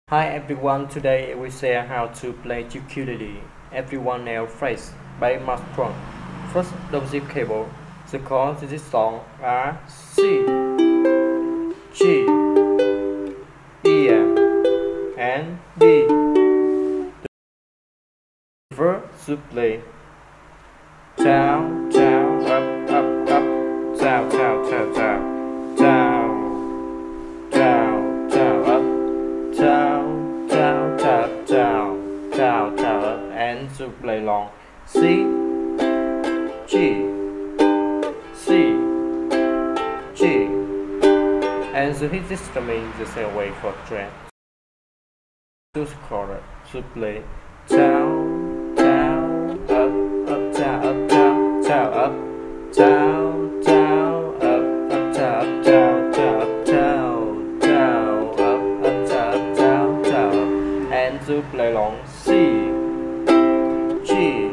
Hi everyone, today we share how to play ukulele. Everyone now phrase by Tuan. First, the zip cable. The chords in this song are C, G, E, M, and D. The verb should play down, down, up, up, up, down, down, down, down, down, down, down, up, down, down, down, down, down, down, up, and to play long C, G, C, G, and so hit this strumming the same way for thread. Choose chord to play down, down, up, down, up, down, down, up, down, down, up, down, down, down, down, down, up, down, down, down, and to play long C, G,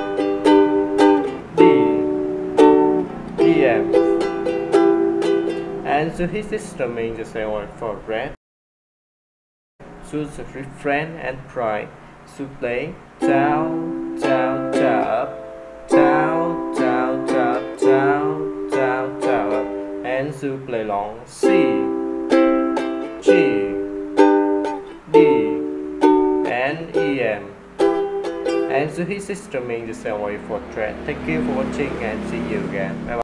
D, E, M, and to hit this strumming the same way for red. Choose the refrain and try to play down, down, down, up, down, down, down, down, down, down, up, and to play long C, G, D, and E, M, and to hit this strumming the same way for thread. Thank you for watching and see you again. Bye bye.